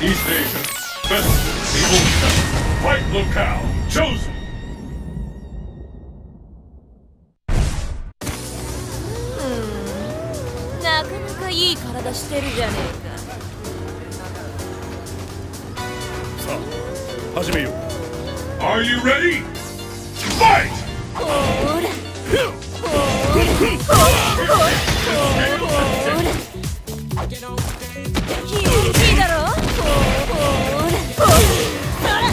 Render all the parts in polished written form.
East Asia. Best Evil 7. Fight locale chosen. なかなかいい体してるじゃねえか。 さあ、始めよう。Are you ready? Fight! ほーらほら気持ちいいだろ。ほら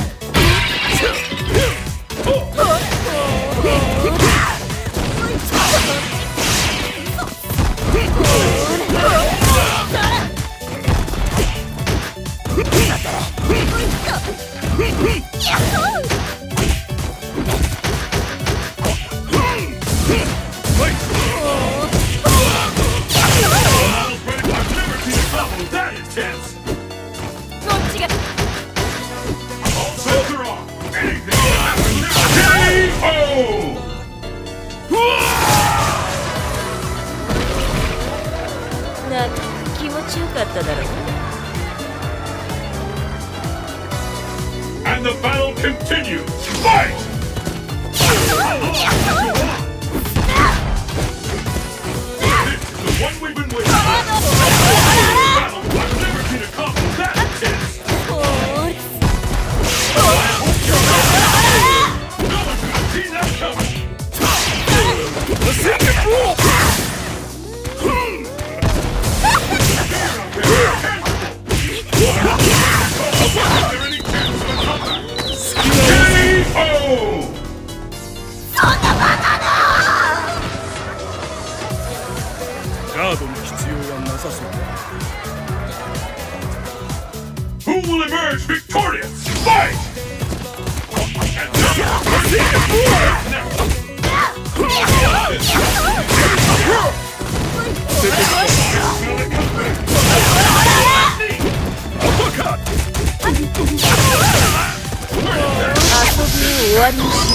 なんか気持ちよかっただろう。 And the battle continues. Fight! This is the one we've been waiting for. Battle, I've never seen a combo that intense. No one could have seen that coming. The second rule. Who will emerge victorious? Fight! Uppercut! 遊び終わりました。